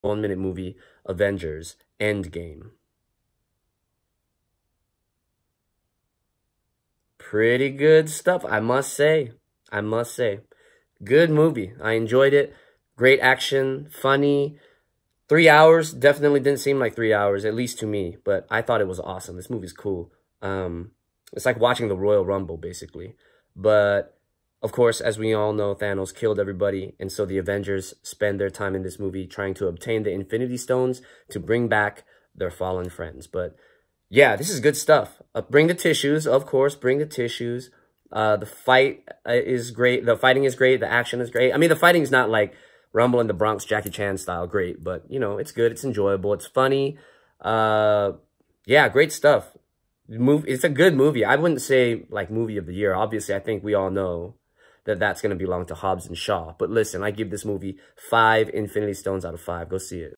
1-minute movie, Avengers, Endgame. Pretty good stuff, I must say. I must say. Good movie. I enjoyed it. Great action, funny. 3 hours definitely didn't seem like 3 hours, at least to me. But I thought it was awesome. This movie's cool. It's like watching the Royal Rumble, basically. But, of course, as we all know, Thanos killed everybody. And so the Avengers spend their time in this movie trying to obtain the Infinity Stones to bring back their fallen friends. But, yeah, this is good stuff. Bring the tissues, of course. Bring the tissues. The fight is great. The fighting is great. The action is great. I mean, the fighting's not like Rumble in the Bronx, Jackie Chan style great. But, you know, it's good. It's enjoyable. It's funny. Yeah, great stuff. It's a good movie. I wouldn't say, like, movie of the year. Obviously, I think we all know that that's going to belong to Hobbs and Shaw. But listen, I give this movie 5 Infinity Stones out of 5. Go see it.